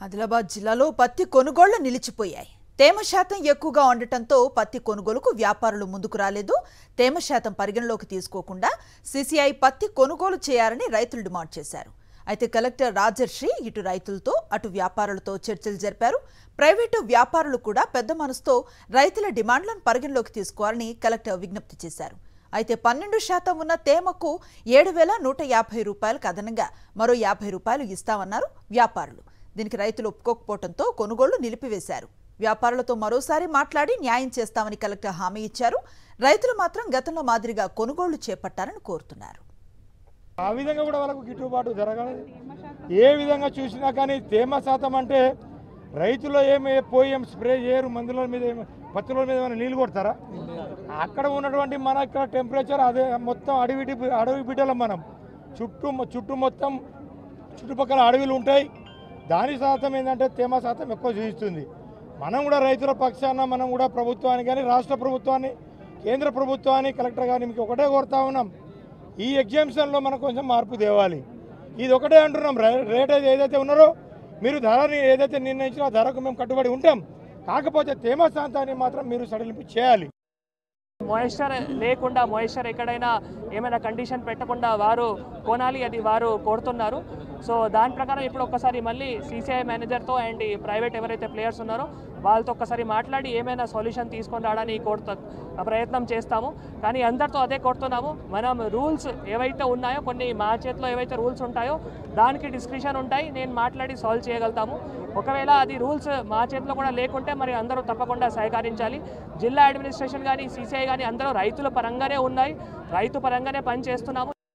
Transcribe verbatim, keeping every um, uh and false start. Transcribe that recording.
ఆదిలాబాద్ జిల్లాలో పత్తి కొనుగోళ్లు నిలిచిపోయాయి. తేమ శాతం ఎక్కువగా ఉండటంతో పత్తి కొనుగోలుకు వ్యాపారులు ముందుకు రాలేదు. తేమ శాతం పరిగణలోకి తీసుకోకుండా సీసీఐ పత్తి కొనుగోలు చేయాలని రైతులు డిమాండ్ చేశారు. అయితే కలెక్టర్ రాజర్షి ఇటు రైతులతో అటు వ్యాపారులతో చర్చలు జరిపారు. ప్రైవేటు వ్యాపారులు కూడా పెద్ద మనసుతో రైతుల డిమాండ్లను పరిగణలోకి తీసుకోవాలని కలెక్టర్ విజ్ఞప్తి చేశారు. అయితే పన్నెండు శాతం ఉన్న తేమకు ఏడు వేల నూట యాభై రూపాయలకు అదనంగా మరో యాభై రూపాయలు ఇస్తామన్నారు వ్యాపారులు. దీనికి రైతులు ఒప్పుకోకపోవడంతో కొనుగోళ్లు నిలిపివేశారు. వ్యాపారులతో మరోసారి మాట్లాడి న్యాయం చేస్తామని కలెక్టర్ హామీ ఇచ్చారు. రైతులు మాత్రం గతంలో మాదిరిగా కొనుగోళ్లు చేపట్టాలని కోరుతున్నారు. ఆ విధంగా కూడా వాళ్ళకు గిట్టుబాటు జరగాలి. ఏ విధంగా చూసినా కానీ తేమ శాతం అంటే రైతులు ఏమి పోయి ఏం స్ప్రే చేయరు, మందుల మీద పత్తుల మీద ఏమైనా నీళ్ళు కొడతారా? అక్కడ ఉన్నటువంటి మన ఇక్కడ టెంపరేచర్ అదే మొత్తం అడవి అడవి బిడ్డలం మనం. చుట్టూ చుట్టూ మొత్తం చుట్టుపక్కల అడవిలు ఉంటాయి. దాని శాతం ఏంటంటే తేమ శాతం ఎక్కువ చూపిస్తుంది. మనం కూడా రైతుల పక్షాన మనం కూడా ప్రభుత్వాన్ని కానీ రాష్ట్ర ప్రభుత్వాన్ని కేంద్ర ప్రభుత్వాన్ని కలెక్టర్ కానీ మీకు ఒకటే కోరుతా ఉన్నాం, ఈ ఎగ్జామ్షన్లో మనకు కొంచెం మార్పు తేవాలి. ఇది ఒకటే అంటున్నాం, రేట్ ఏదైతే ఉన్నారో మీరు ధరని ఏదైతే నిర్ణయించినా ధరకు మేము కట్టుబడి ఉంటాం. కాకపోతే తేమ శాతాన్ని మాత్రం మీరు సడలింపు చేయాలి. మాయిశ్చర్ లేకుండా మాయిశ్చర్ ఎక్కడైనా ఏమైనా కండిషన్ పెట్టకుండా వారు కొనాలి, అది వారు కోరుతున్నారు. సో దాని ప్రకారం ఇప్పుడు ఒక్కసారి మళ్ళీ సీసీఐ మేనేజర్తో అండ్ ఈ ప్రైవేట్ ఎవరైతే ప్లేయర్స్ ఉన్నారో వాళ్ళతో ఒక్కసారి మాట్లాడి ఏమైనా సొల్యూషన్ తీసుకొని రావడానికి కోరుతా ప్రయత్నం చేస్తాము. కానీ అందరితో అదే కోరుతున్నాము, మనం రూల్స్ ఏవైతే ఉన్నాయో కొన్ని మా చేతిలో ఏవైతే రూల్స్ ఉంటాయో దానికి డిస్క్రిప్షన్ ఉంటాయి, నేను మాట్లాడి సాల్వ్ చేయగలుగుతాము. ఒకవేళ అది రూల్స్ మా చేతిలో కూడా లేకుంటే మరి అందరూ తప్పకుండా సహకరించాలి. జిల్లా అడ్మినిస్ట్రేషన్ కానీ సీసీఐ కానీ అందరూ రైతుల పరంగానే ఉన్నాయి, రైతు పరంగానే పనిచేస్తున్నాము.